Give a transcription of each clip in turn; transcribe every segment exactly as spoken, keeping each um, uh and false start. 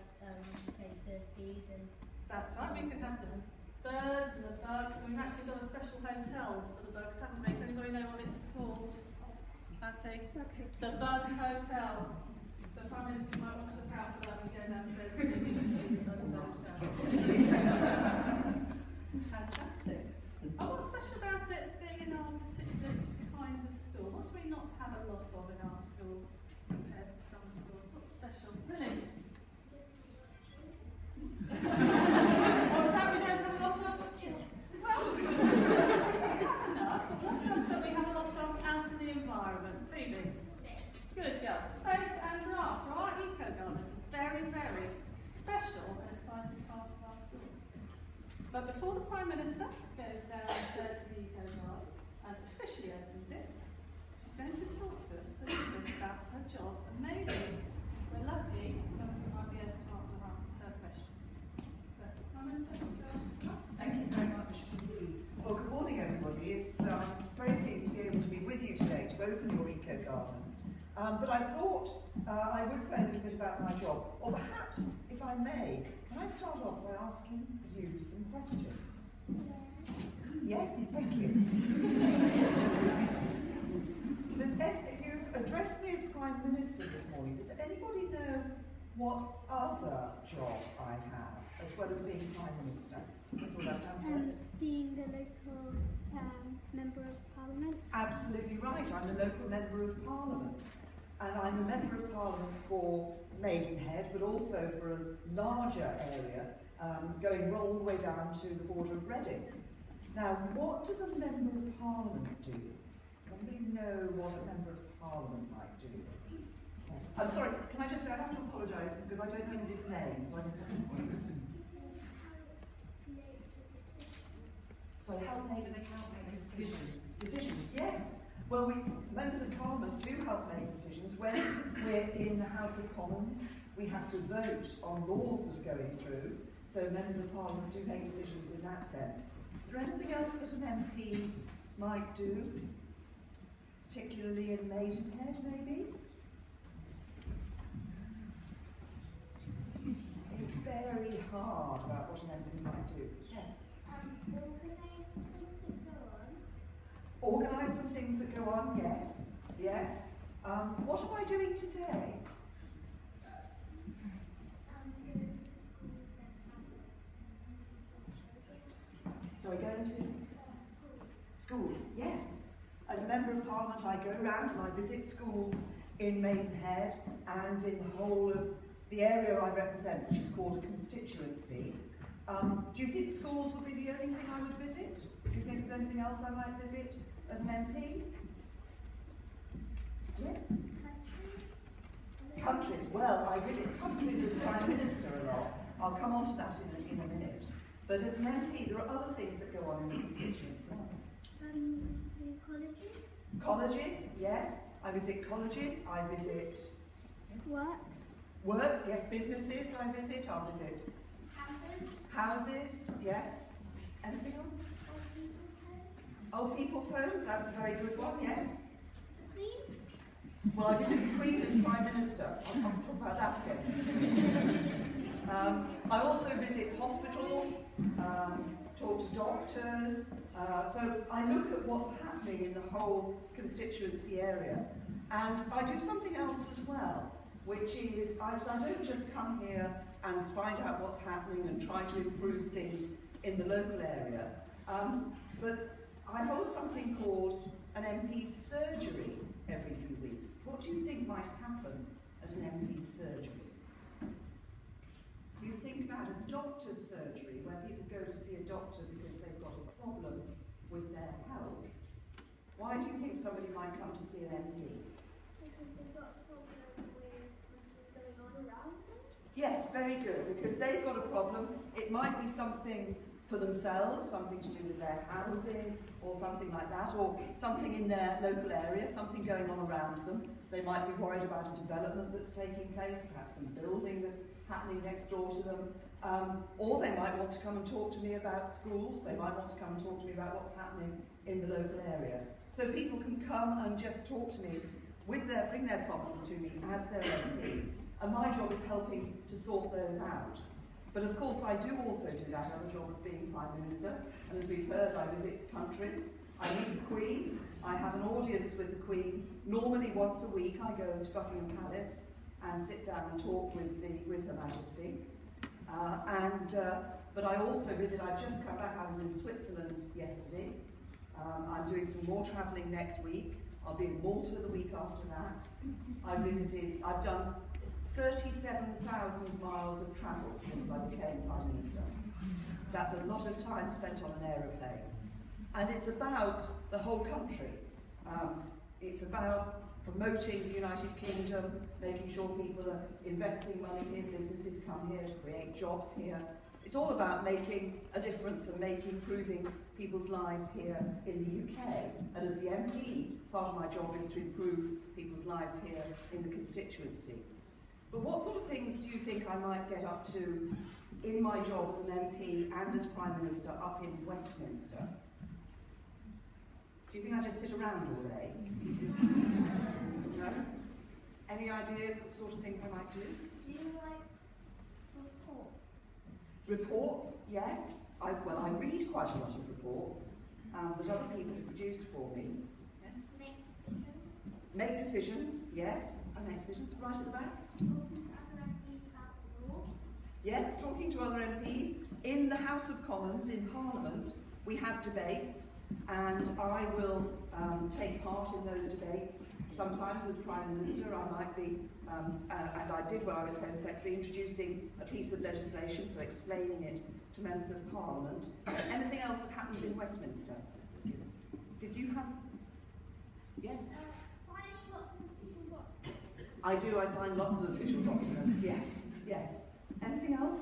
some place to feed and... That's right, we could have the birds and the bugs, and we've actually got a special hotel for the bugs, haven't we? Does anybody know what it's called? I see. Okay. The Bug Hotel. So Prime Minister might want to look out for that when we go downstairs and see if you can see the Bug Hotel. Fantastic. Oh, what's special about it being in our particular kind of school? What do we not have a lot of in our school compared to some schools? What's special? Really? What was that? We don't have a lot of? Well, we have enough. What else that we have a lot of out in the environment? Phoebe? Good girl. Space and grass. So our eco garden is a very, very special and exciting part of our school. But before the Prime Minister goes downstairs to the eco garden and officially opens it, she's going to talk to us a little bit about her job, and maybe we're lucky somebody might be able to answer her, her questions. So, Prime Minister, thank you very much indeed. Well, good morning, everybody. It's um, very pleased to be able to be with you today to open your eco garden. Um, but I thought uh, I would say a little bit about my job, or perhaps, if I may, can I start off by asking you some questions? Yes, thank you. Does any, you've addressed me as Prime Minister this morning. Does anybody know what other job I have, as well as being Prime Minister? That's what I've done first. Being the local um, Member of Parliament. Absolutely right. I'm the local Member of Parliament. And I'm a Member of Parliament for Maidenhead, but also for a larger area, um, going all the way down to the border of Reading. Now, what does a Member of Parliament do? Anybody know what a Member of Parliament might do? I'm sorry, can I just say, I have to apologise because I don't know anybody's name, so I just have to So help make, help make decisions. Decisions, yes. Well, we, members of Parliament do help make decisions. When we're in the House of Commons, we have to vote on laws that are going through, so members of Parliament do make decisions in that sense. Is there anything else that an M P might do, particularly in Maidenhead, maybe? Think very hard about what an M P might do. Yes? Um, Organise some things that go on, yes, yes. Um, what am I doing today? Um, going to schools and So I go into schools. schools, yes. As a Member of Parliament, I go around and I visit schools in Maidenhead and in the whole of the area I represent, which is called a constituency. Um, do you think schools would be the only thing I would visit? Do you think there's anything else I might visit as an M P? Yes? Countries. Countries. Well, I visit countries as Prime Minister a lot. I'll come on to that in a, in a minute. But as an M P, there are other things that go on in the constituency. Um, do colleges? Colleges, yes. I visit colleges. I visit Works. works, yes. Businesses I visit. I visit Houses. houses, yes. Anything else? Old people's homes. Old people's homes, that's a very good one, yes. The Queen. Well, I visit the Queen as Prime Minister. I'll, I'll talk about that again. um, I also visit hospitals, um, talk to doctors. Uh, so I look at what's happening in the whole constituency area. And I do something else as well, which is I, I don't just come here and find out what's happening and try to improve things in the local area. Um, but I hold something called an M P surgery every few weeks. What do you think might happen at an M P surgery? Do you think about a doctor's surgery where people go to see a doctor because they've got a problem with their health? Why do you think somebody might come to see an M P? Because they've got a problem with something going on around them. Yes, very good, because they've got a problem. It might be something for themselves, something to do with their housing or something like that, or something in their local area, something going on around them. They might be worried about a development that's taking place, perhaps some building that's happening next door to them, um, or they might want to come and talk to me about schools. They might want to come and talk to me about what's happening in the local area. So people can come and just talk to me, with their, bring their problems to me as their M P. and my job is helping to sort those out. But of course I do also do that other job of being Prime Minister, and as we've heard, I visit countries, I meet the Queen, I have an audience with the Queen. Normally once a week I go to Buckingham Palace and sit down and talk with, the, with Her Majesty. Uh, and, uh, but I also visit, I've just come back, I was in Switzerland yesterday. Um, I'm doing some more travelling next week. I'll be in Malta the week after that. I visited, I've done thirty-seven thousand miles of travel since I became Prime Minister. So that's a lot of time spent on an aeroplane. And it's about the whole country. Um, it's about promoting the United Kingdom, making sure people are investing money here, businesses come here to create jobs here. It's all about making a difference and making, improving people's lives here in the U K. And as the M P, part of my job is to improve people's lives here in the constituency. But what sort of things do you think I might get up to in my job as an M P and as Prime Minister up in Westminster? Do you think I just sit around all day? No? Any ideas of sort of things I might do? Do you like reports? Reports, yes. I, well, I read quite a lot of reports um, that other people have produced for me. Yes. Make decisions? Make decisions, yes. I make decisions. Right at the back. Talking to other M Ps about the law? Yes, talking to other M Ps. In the House of Commons, in Parliament, we have debates, and I will um, take part in those debates. Sometimes as Prime Minister I might be, um, uh, and I did when I was Home Secretary, introducing a piece of legislation, so explaining it to members of Parliament. Anything else that happens in Westminster? Did you have? Yes? Uh, signing lots of official documents. I do, I sign lots of official documents, yes, yes. Anything else?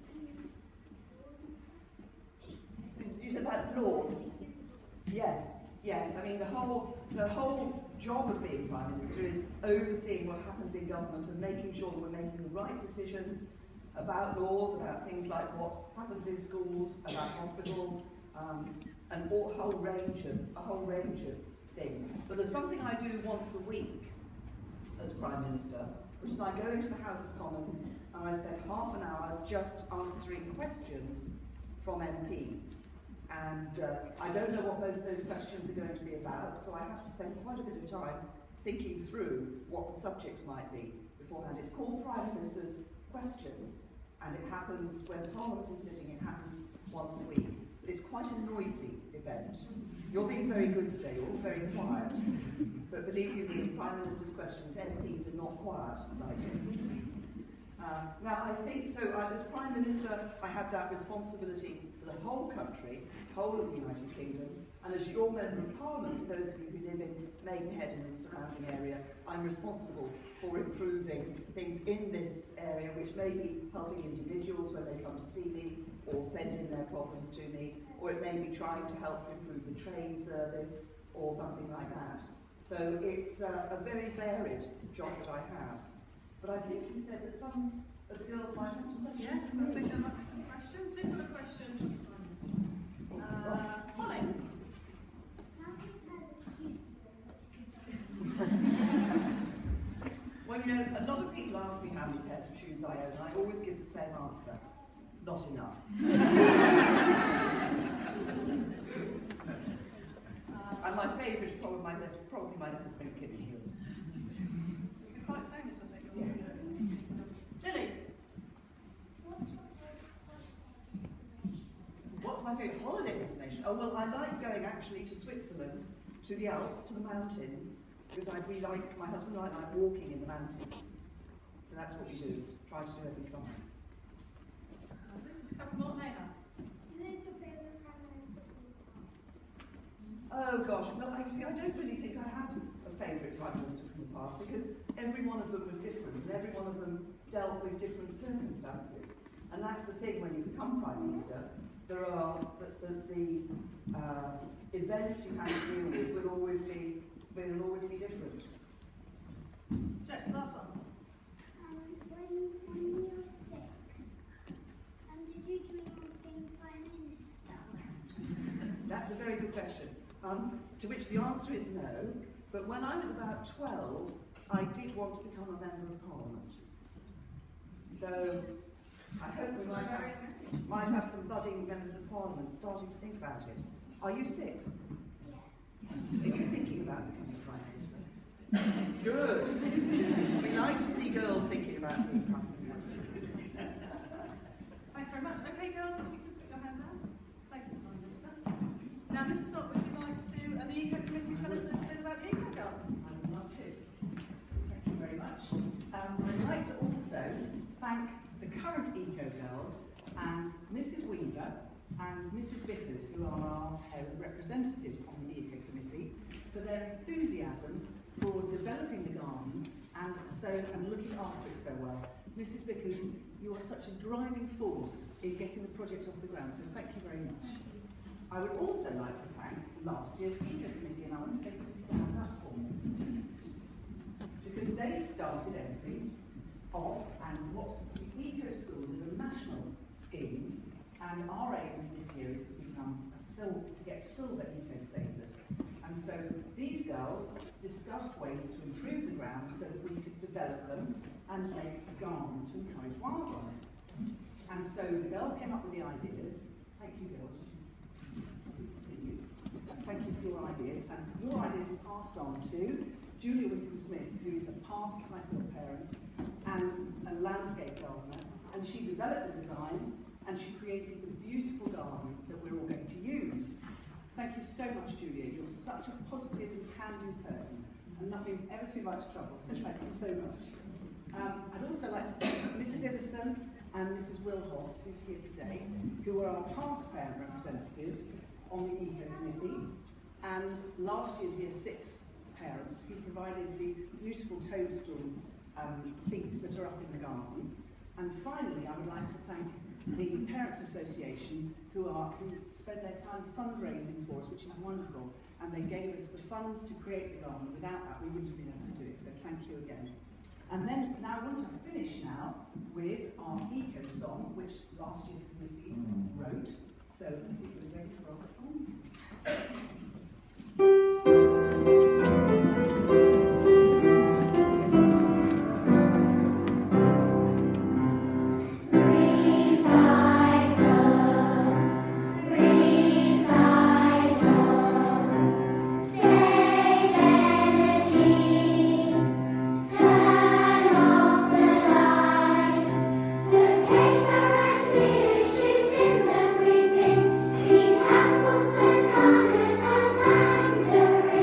You said about laws? Yes, yes. I mean, the whole, the whole job of being Prime Minister is overseeing what happens in government and making sure that we're making the right decisions about laws, about things like what happens in schools, about hospitals, um, and a whole range of a whole range of things. But there's something I do once a week as Prime Minister, which is I go into the House of Commons and I spend half an hour just answering questions from M Ps. And uh, I don't know what most of those questions are going to be about, so I have to spend quite a bit of time thinking through what the subjects might be beforehand. It's called Prime Minister's Questions, and it happens when Parliament is sitting. It happens once a week. But it's quite a noisy event. You're being very good today, you're all very quiet. But believe you me, Prime Minister's Questions, M Ps are not quiet like this. Uh, now I think, so uh, as Prime Minister, I have that responsibility for the whole country, whole of the United Kingdom, and as your Member of Parliament, for those of you who live in Maidenhead and the surrounding area, I'm responsible for improving things in this area, which may be helping individuals when they come to see me, or send in their problems to me, or it may be trying to help to improve the train service, or something like that. So it's uh, a very varied job that I have. But I think you said that some of the girls might have some questions. Yes, I think there might be some questions. Who's got a question? Uh, Holly. How many pairs of shoes do you own? Well, you know, a lot of people ask me how many pairs of shoes I own, and I always give the same answer. Not enough. uh, And my favourite is probably my little, probably my little pink kitten heels. You're quite famous, I think. Yeah. Lily. What's your favourite holiday destination? What's my favourite holiday destination? Oh, well, I like going actually to Switzerland, to the Alps, to the mountains, because I really like, my husband and I like walking in the mountains. So that's what we do, try to do every summer. Uh, just a couple more, Lena. Who is your favourite Prime Minister from the past? Oh gosh, well, I, see, I don't really think I have a favourite Prime Minister from the past, because every one of them was different, and every one of them dealt with different circumstances. And that's the thing when you become Prime Minister, there are, the, the, the uh, events you have to deal with will always be, will always be different. Jess, last one. Um, when, when you were six, um, did you dream of being Prime Minister? That's a very good question, um, to which the answer is no, but when I was about twelve, I did want to become a Member of Parliament. So I hope we might have, might have some budding members of Parliament starting to think about it. Are you six? Yes. Are you thinking about becoming Prime Minister? Good. We like to see girls thinking about being Prime Minister. Thank you very much. Okay, girls, if you could put your hand down. Thank you, Prime Minister. Now, Missus Scott, would you like to, and the Eco Committee, tell us a little bit about the Eco Garden? I would love to. Thank you very much. Um, I'd like to also thank the current Eco Girls and Missus Weaver and Missus Vickers, who are our uh, representatives on the Eco Committee, for their enthusiasm for developing the garden and so and looking after it so well. Missus Vickers, you are such a driving force in getting the project off the ground, so thank you very much. I would also like to thank last year's Eco Committee, and I wonder if they could stand up for me, because they started everything off, and what the Eco Schools is a national scheme, and our aim this year is to become a sil to get silver eco status. And so these girls discussed ways to improve the ground so that we could develop them and make a garden to encourage wildlife. And so the girls came up with the ideas. Thank you, girls, which is lovely to see you. And thank you for your ideas. And your ideas were passed on to Julia Wickham-Smith, who is a past Highfield parent and a landscape gardener. And she developed the design and she created the beautiful garden that we're all going to use. Thank you so much, Julia. You're such a positive and can-do person, and nothing's ever too much trouble, so thank you so much. Um, I'd also like to thank Missus Ibbison and Missus Wilhoft, who's here today, who are our past parent representatives on the Eco Committee, and last year's Year six parents who provided the beautiful toadstool um, seats that are up in the garden. And finally, I would like to thank the Parents Association, who are who spend their time fundraising for us, which is wonderful, and they gave us the funds to create the garden. Without that, we wouldn't have been able to do it, so thank you again. And then, now I want to finish now with our Eco song, which last year's committee wrote, so I think we're ready for our song. Apples, bananas, and mandarins.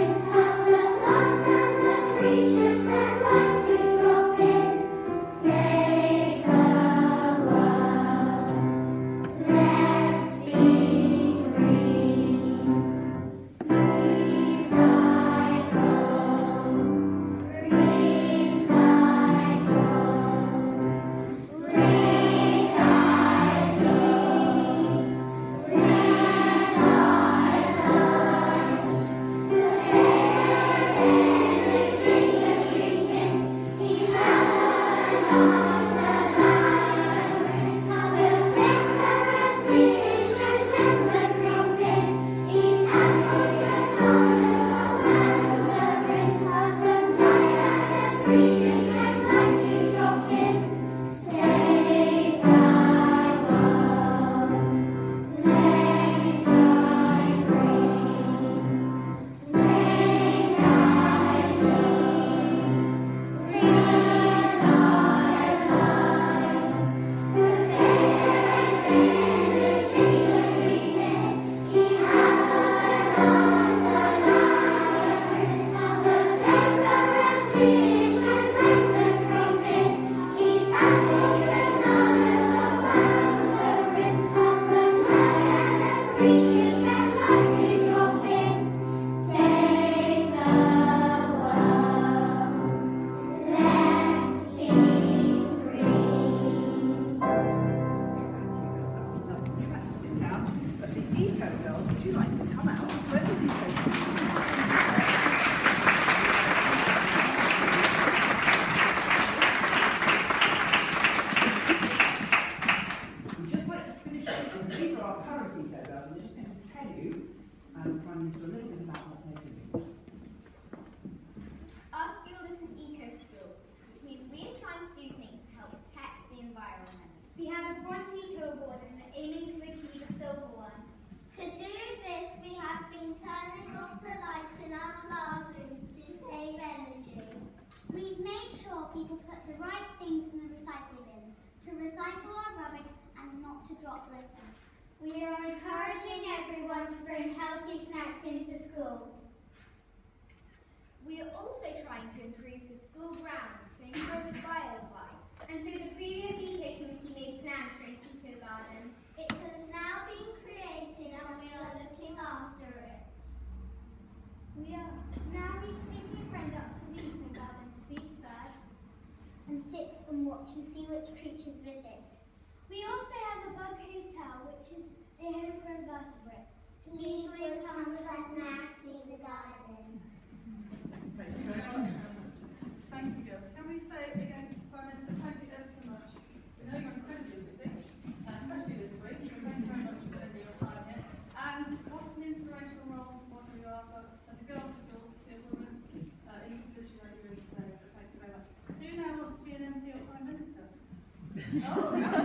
garden, aiming to achieve a silver one. To do this, we have been turning off the lights in our classrooms to save energy. We've made sure people put the right things in the recycle bins, to recycle our rubbish and not to drop litter. We are encouraging everyone to bring healthy snacks into school. We are also trying to improve the school grounds to encourage biolife. And so the previous eco committee made plans for an eco garden. It has now been created and we are looking after it. We are now be taking a friend up to the eco garden to feed first and sit and watch and see which creatures visit. We also have a bug hotel, which is a home for invertebrates. Please will come with us now to see the garden. Thank you very much. Thank you, girls. Can we say again, Prime Minister, thank you ever so much. We know you're incredibly busy, uh, especially this week, so thank you very much for spending your time here. And what's an inspirational role, whatever you are, but as a girls' school, to see a woman uh, in the position that you're in today, so thank you very much. Who now wants to be an M P or Prime Minister? Oh,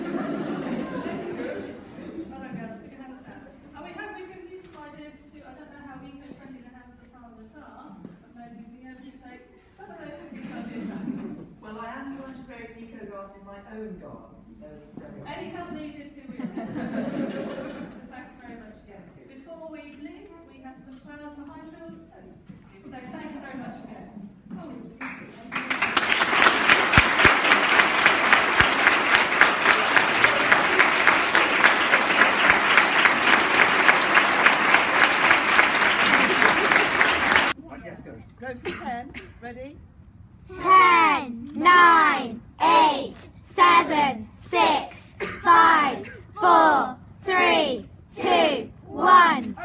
well done, girls, we can understand. And we have been given you some ideas to, I don't know how eco-friendly the House of Parliament are, but maybe being able to take some of those ideas back. Well, I am trying to create an eco garden in my own garden, so there we are. Any help needed, here we are. Thank you very much again. Before we leave, we have some flowers for Highfield. So thank you very much again. Oh, it's beautiful. Go for ten. Ready? Ten, nine, eight, seven, six, five, four, three, two, one.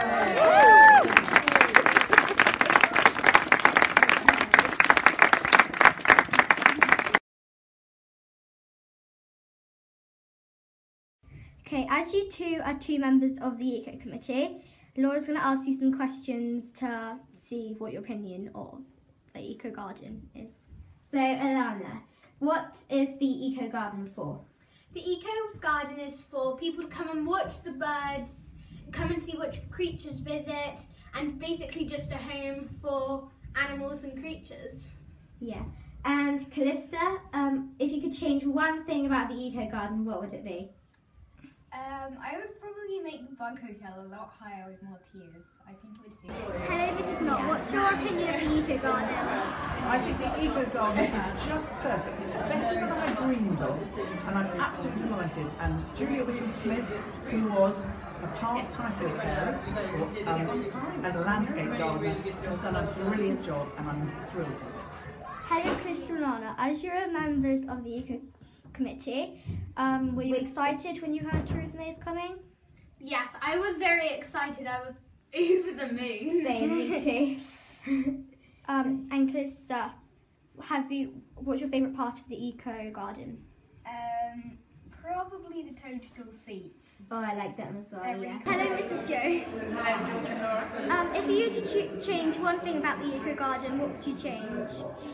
Okay, as you two are two members of the Eco Committee, Laura's going to ask you some questions to see what your opinion of the Eco Garden is. So, Alana, what is the Eco Garden for? The Eco Garden is for people to come and watch the birds, come and see which creatures visit, and basically just a home for animals and creatures. Yeah. And Callista, um, if you could change one thing about the Eco Garden, what would it be? Um, I would probably make the bug hotel a lot higher with more tiers. I think it would suit. Hello, Missus Knott. What's your opinion of the Eco Garden? I think the eco garden is just perfect. It's better than I dreamed of, and I'm absolutely delighted. And Julia Wickham-Smith, who was a past Highfield parent or, um, and a landscape gardener, has done a brilliant job, and I'm thrilled. Hello, Callista and Lana. As you're members of the Eco Committee, um, were you excited when you heard Theresa May is coming? Yes, I was very excited. I was over the moon. Same, me too. Um, and Callista, have you? What's your favourite part of the Eco Garden? Um, probably the toadstool seats. Oh, I like them as well, They're really yeah. cool. Hello, Missus Joe. Hello, George and Laura. Um, if you were to ch change one thing about the Eco Garden, what would you change?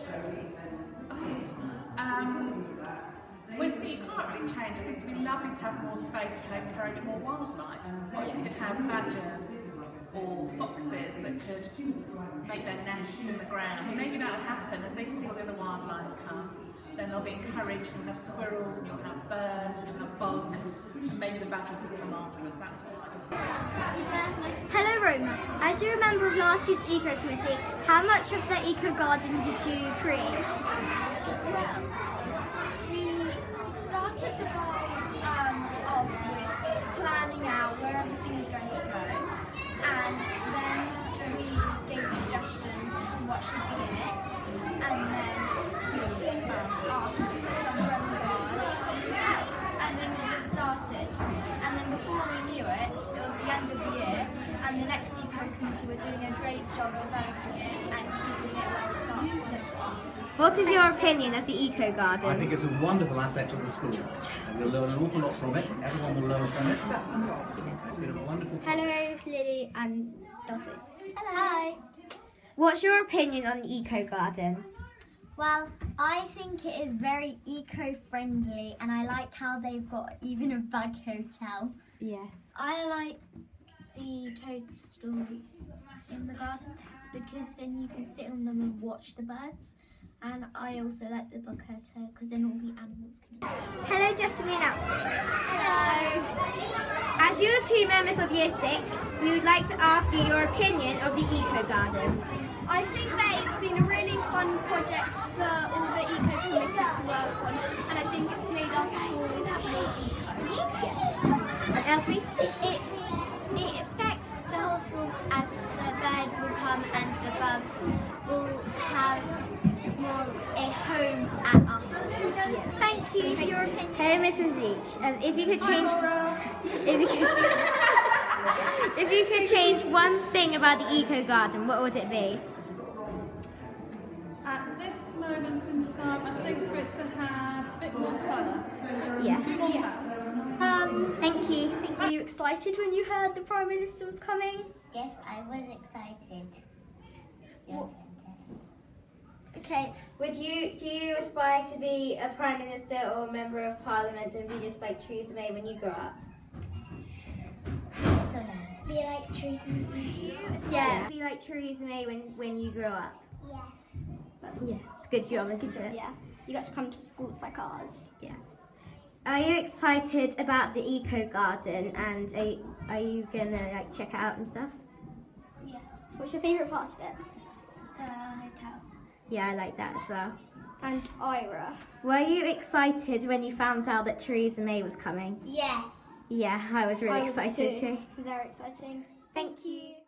Um, with the, you can't really change. I think it'd be lovely to have more space to encourage more wildlife. What if you could have badgers or foxes that could make their nests in the ground? Maybe that would happen as they see all the other wildlife come. Then they'll be encouraged. You'll have squirrels, and you'll have birds, and you'll have bugs, and maybe the badgers will come afterwards. That's what I think. Hello, Roma. As you're a member of last year's Eco Committee, how much of the Eco Garden did you create? Well, we started the um, off with planning out where everything was going to go, and then we gave suggestions on what should be in it, and then we um, asked some friends of ours to help, and then we just started. And then before we knew it, it was the end of the year, and the next Eco Committee were doing a great job developing it and keeping it where it got looked after. What is your opinion of the Eco Garden? I think it's a wonderful asset to the school. And we'll learn an awful lot from it. Everyone will learn from it. It's been a wonderful. Hello, Lily and Dossie. Hello. What's your opinion on the Eco Garden? Well, I think it is very eco-friendly, and I like how they've got even a bug hotel. Yeah. I like the toadstools in the garden because then you can sit on them and watch the birds. And I also like the bug hotel because then all the animals can eat. Hello, Jessamine and Elsie. Hello. As you are two members of Year six, we would like to ask you your opinion of the Eco Garden. I think that it's been a really fun project for all the eco committee to work on, and I think it's made our school more eco. And Elsie? It, it affects the whole school as the birds will come and the bugs will have more a home at our school. Yeah. Thank you for your opinion. Hello, Missus Leach. Um, if you could change, if you could, if you could change one thing about the Eco Garden, what would it be? At this moment in time, I think for it to have a bit more colour. Yeah. More colours. Um, Thank you. were you excited when you heard the Prime Minister was coming? Yes, I was excited. What- Okay. Would you do you aspire to be a Prime Minister or a Member of Parliament and be just like Theresa May when you grow up? So no. Be like Theresa May. Yeah. Be like Theresa May when when you grow up. Yes. That's, Yeah. It's a good job, that's a isn't good job, it? yeah. You got to come to schools like ours. Yeah. Are you excited about the Eco Garden and are, are you gonna like check it out and stuff? Yeah. What's your favourite part of it? The hotel. Yeah, I like that as well. And Ira. Were you excited when you found out that Theresa May was coming? Yes. Yeah, I was really I was excited too. too. Very exciting. Thank you.